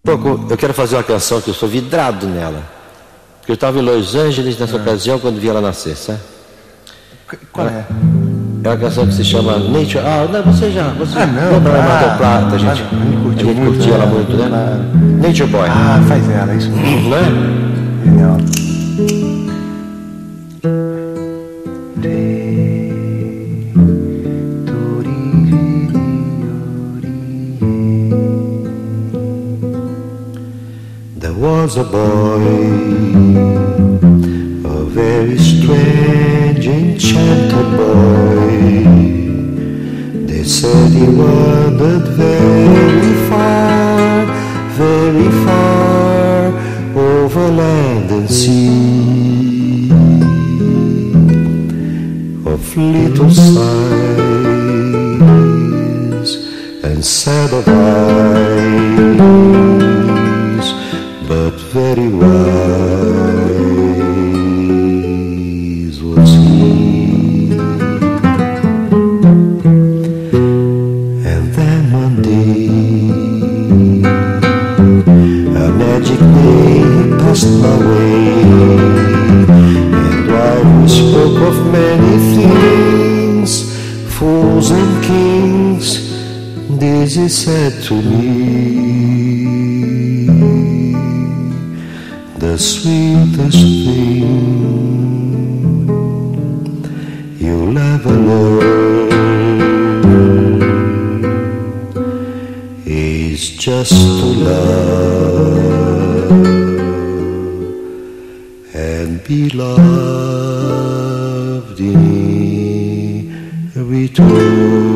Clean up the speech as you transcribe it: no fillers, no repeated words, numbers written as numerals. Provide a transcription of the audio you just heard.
Eu quero fazer uma canção que eu sou vidrado nela. Porque eu estava em Los Angeles nessa ocasião quando vi ela nascer, sabe? Qual é? É uma canção que se chama Nature. Não, você não. Vamos lá, Mar del Plata, a gente curtiu ela muito, né? Nature Boy. Faz ela, isso mesmo. Não é? Legal. There was a boy, a very strange, enchanted boy. They said he wandered very far, over land and sea, of little size and sad of eyes, but very wise was he. And then one day, a magic day passed my way, and while we spoke of many things, fools and kings, this he said to me: the sweetest thing you'll ever learn is just to love and be loved in return.